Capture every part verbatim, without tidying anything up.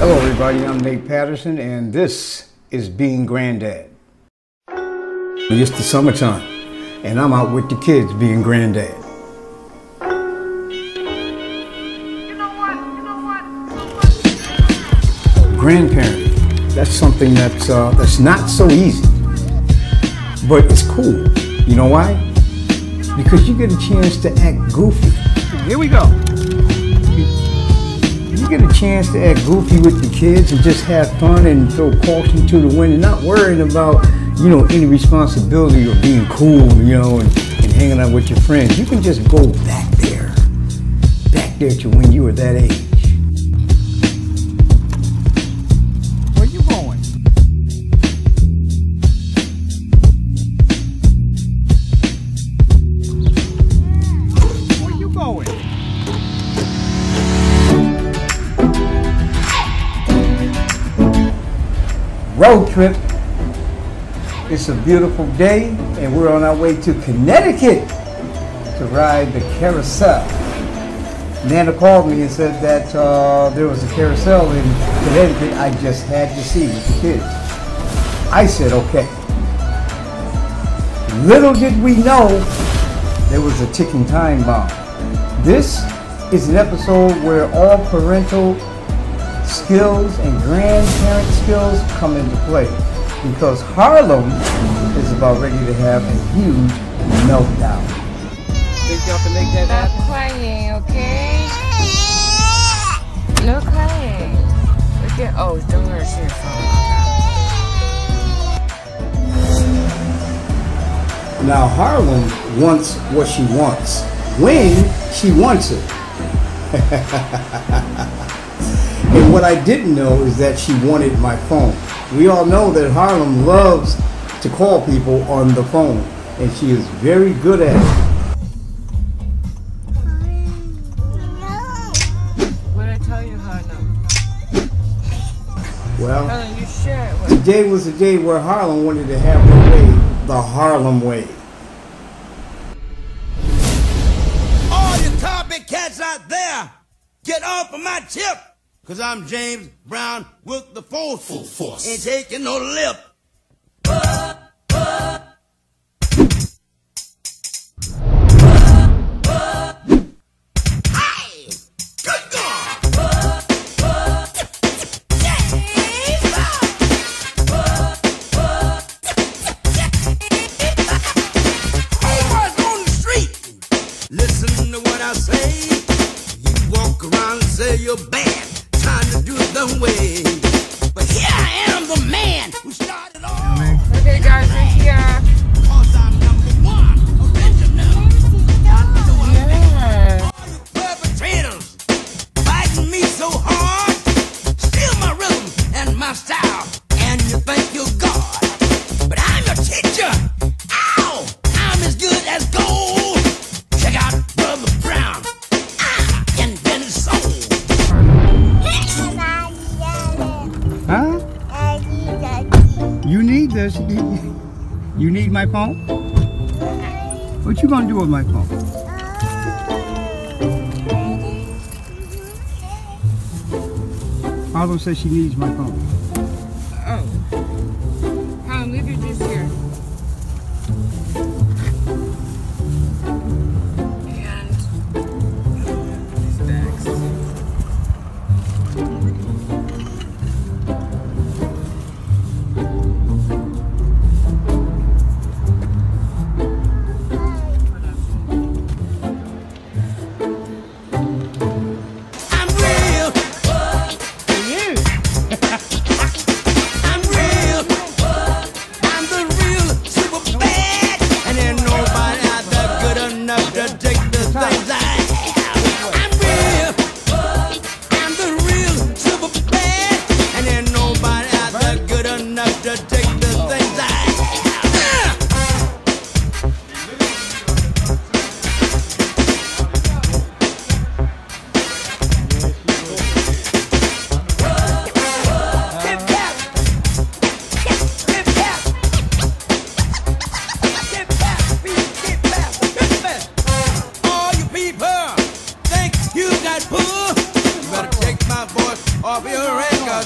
Hello everybody, I'm Nate Patterson and this is Being Granddad. It's the summertime and I'm out with the kids being granddad. You know what? You know what? Grandparenting, that's something that's, uh, that's not so easy, but it's cool. You know why? Because you get a chance to act goofy. Here we go. You get a chance to act goofy with the kids and just have fun and throw caution to the wind and not worrying about, you know, any responsibility or being cool, you know, and, and hanging out with your friends. You can just go back there, back there to when you were that age. Where you going? Where you going? Road trip. It's a beautiful day and we're on our way to Connecticut to ride the carousel. Nana called me and said that uh, there was a carousel in Connecticut I just had to see with the kids. I said okay. Little did we know there was a ticking time bomb. This is an episode where all parental skills and grandparent skills come into play because Harlem is about ready to have a huge meltdown. Think y'all can make that happen? Stop crying, okay? No crying. Look at, oh, don't let her see her phone. Now Harlem wants what she wants when she wants it. And what I didn't know is that she wanted my phone. We all know that Harlem loves to call people on the phone, and she is very good at it. What did I tell you, Harlem? Well, Harlem, you share it with today was the day where Harlem wanted to have her way, the Harlem way. All you copycats out there, get off of my tip! Cause I'm James Brown with the force. Full force. Ain't taking no lip. Uh, uh. Uh, hey! Good God! Uh, uh. James Brown! Uh, uh. Homeboys on the street, listen to what I say. You walk around and say you're bad. Trying to do it the way, but here I am, the man who started all. Okay, guys, we're here. Cause I'm number one, original. Yeah. All you perpetrators fighting me so hard, steal my rhythm and my style, and you think you're God, but I'm your teacher. Ow, I'm as good as gold. Check out Brother Brown. I invented soul. Huh? You need this. You need my phone? What you gonna do with my phone? Harlem says she needs my phone. Oh. Harlem, leave your juice here. And these bags. I'm real. You. I'm real. I'm the real super bad. And ain't nobody out there good enough to take the things I have. I'm real. I'm the real super bad. And ain't nobody out there good enough to take the things I have. All you people think you got pull, you better take my voice off your record.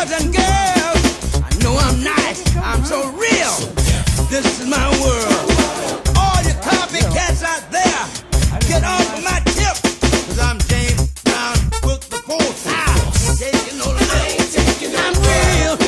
boys and girls, I know I'm nice, I'm so real. This is my world. All you copycats out there, get off of my tip, cause I'm James Brown with the four five. Taking no line, I'm real.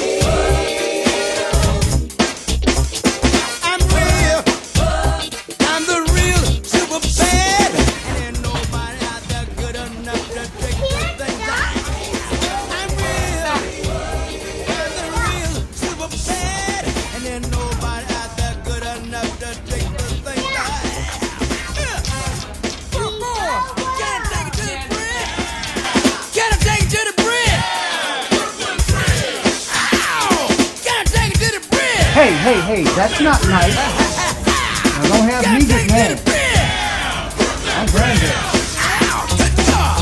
I'm real. I'm the real super bad. And ain't nobody out there good enough to take the things I have. I'm real. I'm the real super bad. And ain't nobody out there good enough to take the things I have. One more. Can I take it to the bridge? Can I take it to the bridge? Ow! Can I take it to the bridge? Hey, hey, hey, that's not nice. Now don't have Can I me take get it to mad. the bridge? I'm granddad. Ow! Good job!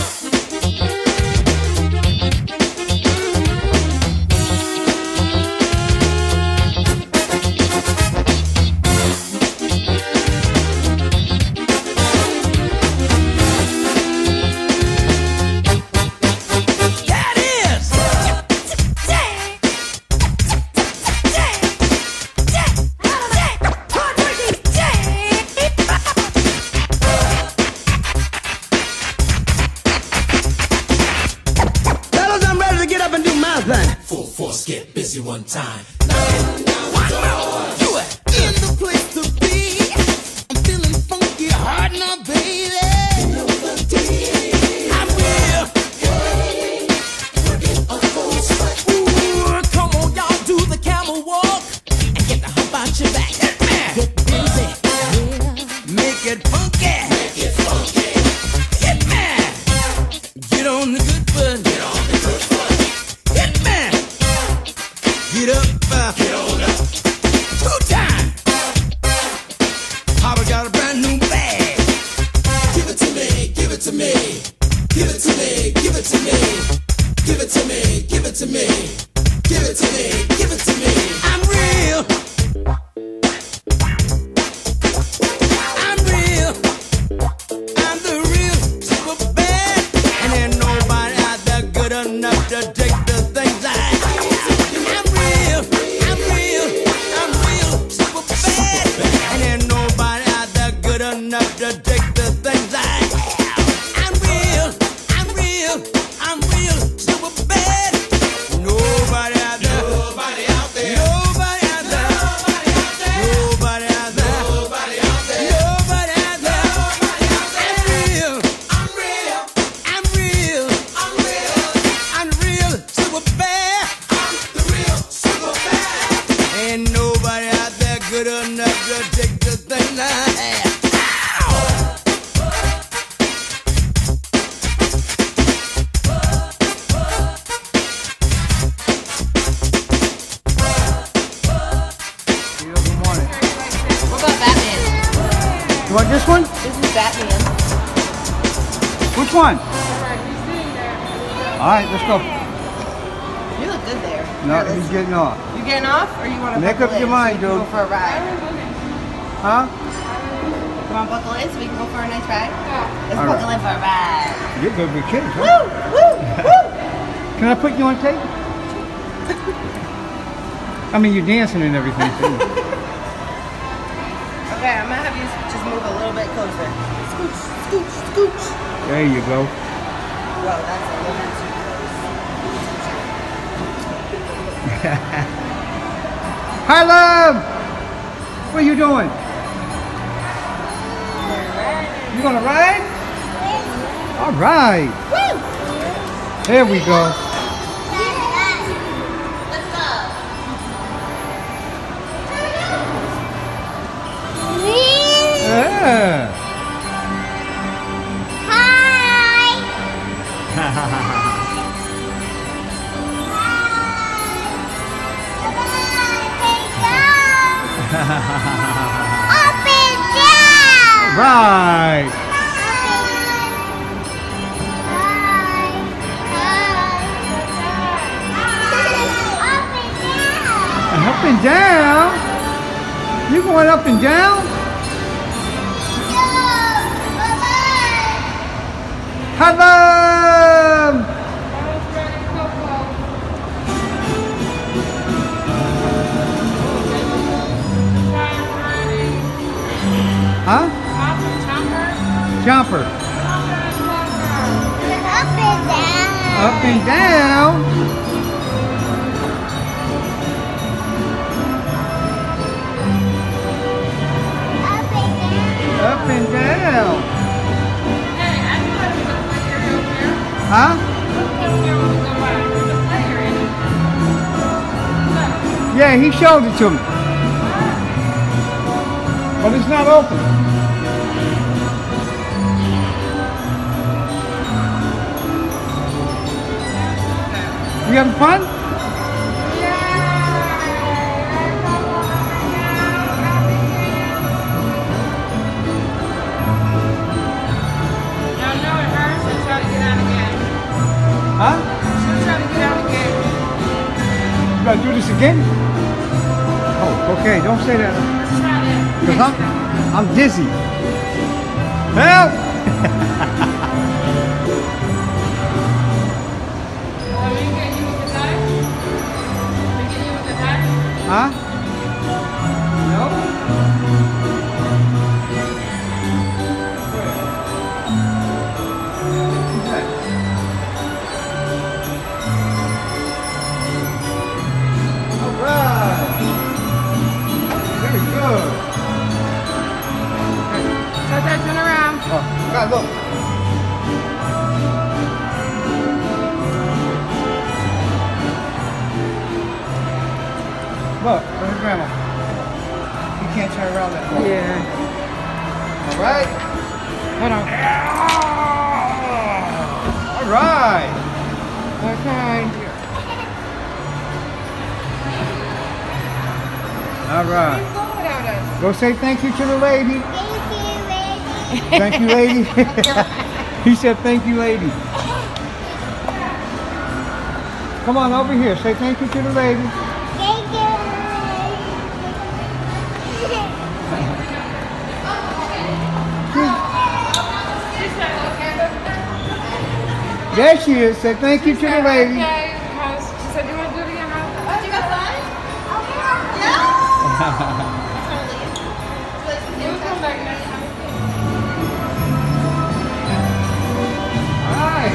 That is! Fellas, I'm ready to get up and do my thing. Full force, get busy one time. Do it. In the place to be. I'm feeling funky hard now, baby. I'm real. Ooh, come on, y'all, do the camel walk and get the hump out your back. Get busy. Make it funky. Make it funky. Hit me. Get on the good foot. Get on the good foot. Hit me. Get up. uh, Get on up. Two times. Papa got a brand new bag. Give it to me, give it to me. Give it to me, give it to me. Give it to me, give it to me. Give it to me, give it to me. I'm real. I'm real. I'm the real super bad. And ain't nobody out there good enough to take the things I have. I'm real. I'm real. I'm real super bad. And ain't nobody out there good enough to take the things I have. I'm real. I'm real. I'm real super bad. Nobody out there. Nobody out there. Nobody out there. Nobody out there. Nobody out there. Nobody out there. I'm real. I'm real. I'm real. I'm real. I'm real super bad. I'm the real super bad. Ain't nobody out there good enough to take the thing I have. Ow! Good morning. What about Batman? You want this one? This is Batman. Which one? All right, let's go. You look good there. No, Here, he's let's- getting off. You getting off, or you want to Make buckle up your in mind, so we can dude. go for a ride? Huh? You want to buckle in so we can go for a nice ride? Let's All buckle right. in for a ride. You're good with kids, huh? Woo! Woo! Woo! Can I put you on tape? I mean, you're dancing and everything, too. Okay, I'm gonna have you just move a little bit closer. Scooch, scooch, scooch. There you go. Whoa, that's a little bit too Hi, love! What are you doing? You gonna ride? All right. There we go. Let's go. Yeah. Up and down. Right. Up and down. You going up and down? Hello. and down. Up and down. Up and down. Hey, I knew it was a player over there. Huh? Over there when we go by. There's a player in it. Look. Yeah, he showed it to me. But it's not open. You having fun? Y'all know it hurts. She'll try to get out again. Huh? She'll try to get out again. You gotta do this again? Oh, okay, don't say that. Let's try that. Because I'm, I'm dizzy. Help! Are we getting you with the knife? We getting you with the knife? Huh? No? All right. Very good. Turn that, turn around. Oh, God, look. Look, where's Grandma? You can't turn around that far. Yeah. All right. Hold on. All right. Okay. All right. Go without us. Go say thank you to the lady. Thank you, lady. Thank you, lady. He said thank you, lady. Come on over here. Say thank you to the lady. Thank you, There she is. Say thank you to the lady. Okay. House. She said, you want to do it again, House? Oh, you got fun? We'll come back next time. All right.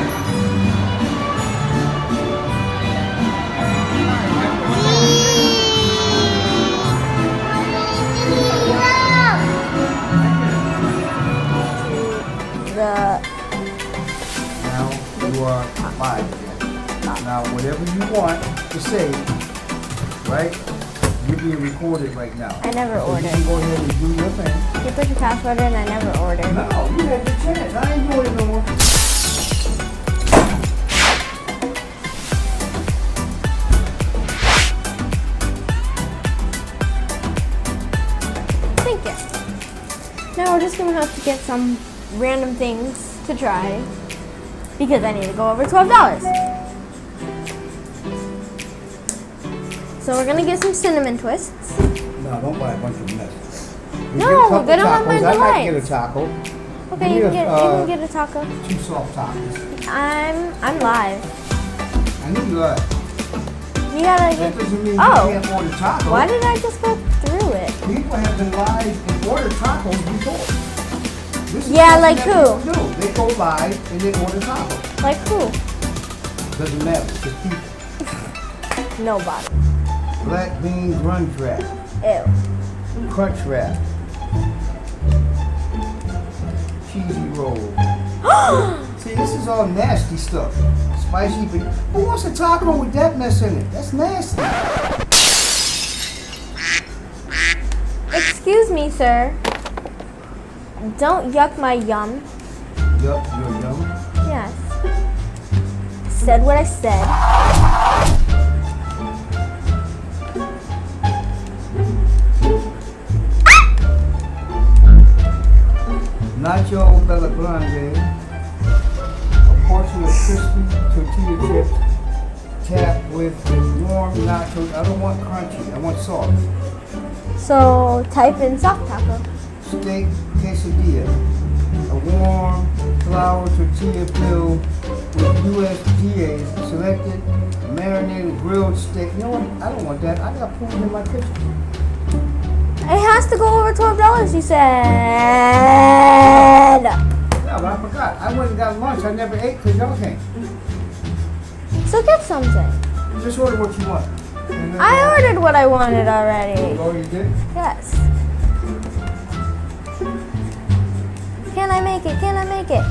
The Now you are five again. Now whatever you want to say, right? You're being recorded right now. I never So you ordered. can go ahead and do your thing. You put your password in, I never ordered. No, you had your chance. I ain't doing it no more. Thank you. Now we're just gonna have to get some random things to try because I need to go over twelve dollars. So we're gonna get some cinnamon twists. No, don't buy a bunch of mess. You No, get a couple they don't have my tacos. I might get a delights. taco. Okay, you Give can me get a, you uh, can get a taco. Two soft tacos. I'm I'm live. I knew you lied. You gotta That get. doesn't mean Oh. you can't order tacos. Why did I just go through it? People have been live and ordered tacos before. This is Yeah, something like that who? people do. They go live and they order tacos. Like who? Doesn't matter. It's just people. Nobody. Black bean grunge wrap, Ew. crunch wrap, cheesy roll. See, this is all nasty stuff. Spicy, but who wants a taco with that mess in it? That's nasty. Excuse me, sir. Don't yuck my yum. Yup, you're yum. Yes. Said what I said. Nacho Bella Grande, a portion of crispy tortilla chips, tapped with warm nachos. I don't want crunchy, I want soft. So type in soft taco. Steak quesadilla, a warm flour tortilla filled with U S D As, selected marinated grilled steak. You know what? I don't want that. I got food in my kitchen. It has to go over twelve dollars, you said. Yeah, but I forgot. I went and got lunch. I never ate because y'all came. So get something. Just order what you want. And then- I ordered what I wanted already. Oh, you did? Yes. Can I make it? Can I make it?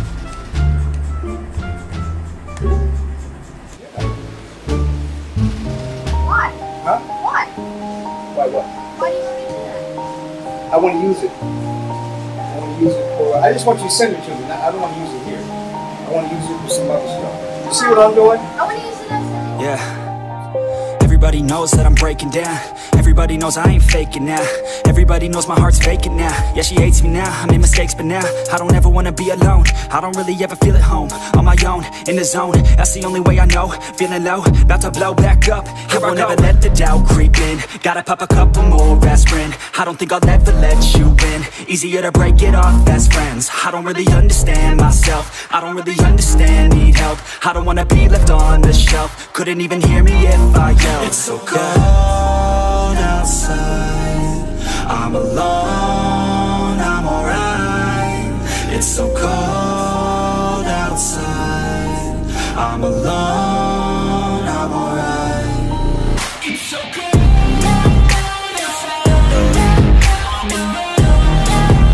Why? Huh? Why? Why what? Why do you want me to do that? I want to use it. I want to use it for. I just want you to send it to me. I don't want to use it here. I want to use it for some other stuff. You see what I'm doing? I want to use it as a... Yeah. Everybody knows that I'm breaking down. Everybody knows I ain't faking now. Everybody knows my heart's vacant now. Yeah, she hates me now, I made mistakes, but now I don't ever wanna be alone. I don't really ever feel at home. On my own, in the zone, that's the only way I know. Feeling low, about to blow back up. I won't ever let the doubt creep in. Gotta pop a couple more aspirin. I don't think I'll ever let you in. Easier to break it off as friends. I don't really understand myself. I don't really understand, need help. I don't wanna be left on the shelf. Couldn't even hear me if I yelled. It's so cold outside. I'm alone, I'm alright. It's so cold outside. I'm alone, I'm alright. It's so cold outside. I'm alone,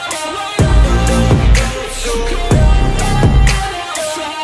it's so cold outside.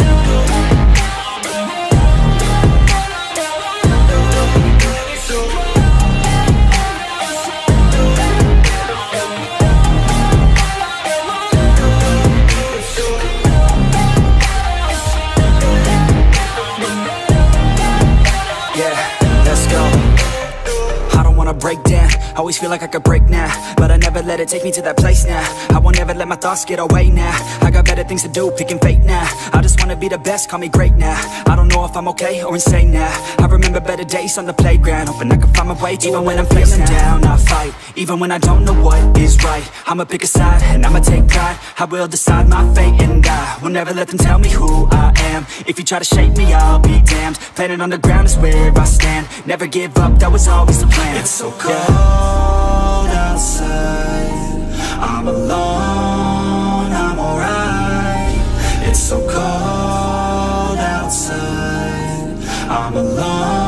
Break down, always feel like I could break now, but I never let it take me to that place now. I won't ever let my thoughts get away now. I got better things to do, picking fate now. I just wanna be the best, call me great now. I don't know if I'm okay or insane now. I remember better days on the playground, hoping I can find my way to even when I'm feeling down, I fight. Even when I don't know what is right, I'ma pick a side and I'ma take pride. I will decide my fate and I will never let them tell me who I am. If you try to shape me, I'll be damned. Planet on the ground is where I stand. Never give up, that was always the plan. It's so cold outside. I'm alone, I'm alright. It's so cold outside. I'm alone.